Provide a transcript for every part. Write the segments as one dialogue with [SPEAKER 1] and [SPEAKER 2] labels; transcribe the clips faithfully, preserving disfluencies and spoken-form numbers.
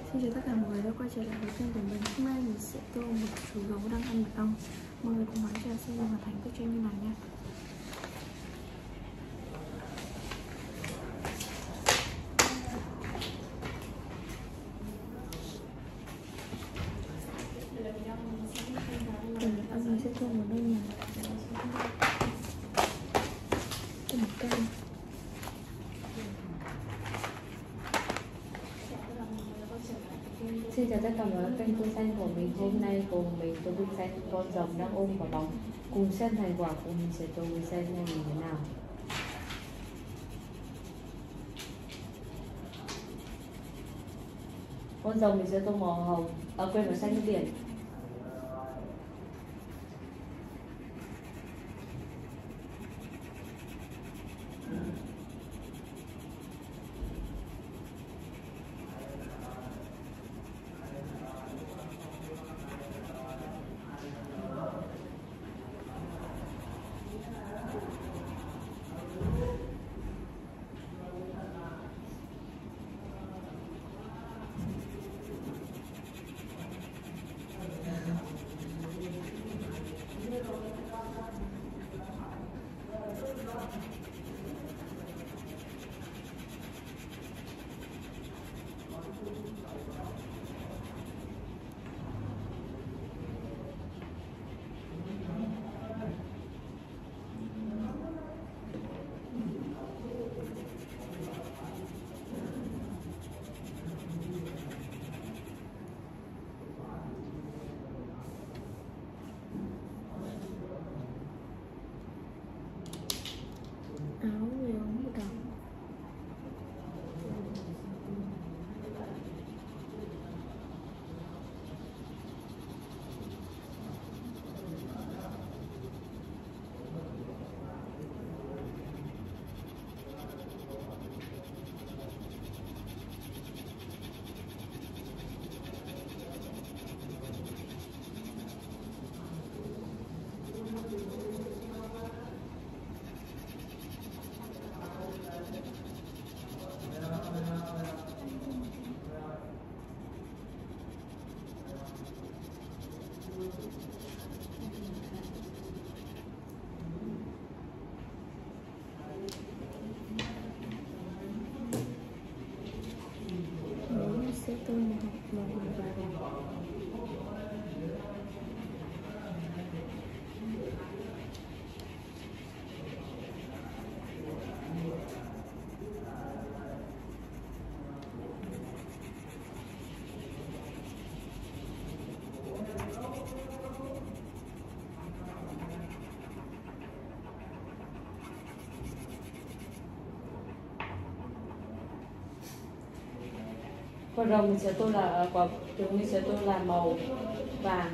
[SPEAKER 1] Xin chào tất cả mọi người đã quay trở lại với kênh của mình. Hôm nay mình sẽ tô một chú gấu đang ăn mật ong. Mọi người cùng lắng chờ xem mình hoàn thành bức tranh như nào nha. Rồi mật ong mình sẽ tô một đôi nhàng, tô một cây.
[SPEAKER 2] Xin chào tất cả mọi người kênh tôi xanh của mình. Hôm nay cùng mình tô bức tranh con rồng đang ôm quả bóng. Cùng xem thành quả của mình sẽ tô bức tranh như thế nào. Con rồng mình sẽ tô màu hồng, à quên màu xanh biển.
[SPEAKER 1] Áo người ống một đỏ. Mình sẽ tô màu màu hồng vàng.
[SPEAKER 2] Con rồng mình sẽ tô là quả trứng mình sẽ tô là màu vàng.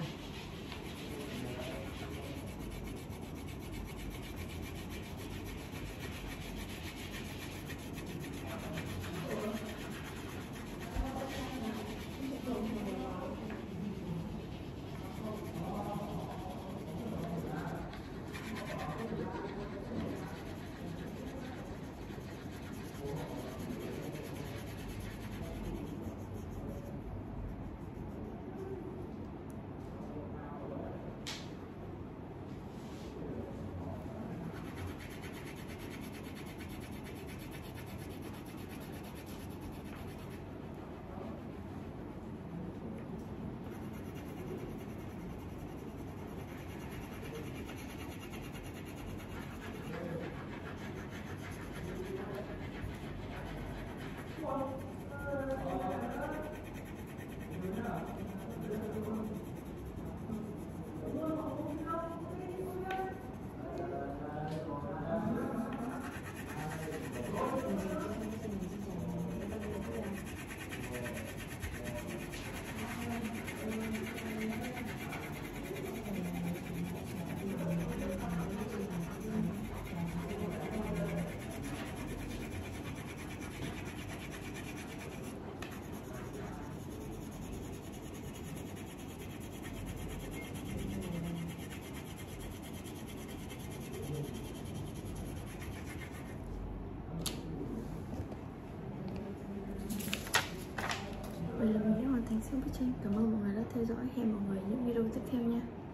[SPEAKER 1] Vậy là mình đã thành xong bức tranh. Cảm ơn mọi người đã theo dõi. Hẹn mọi người những video tiếp theo nha.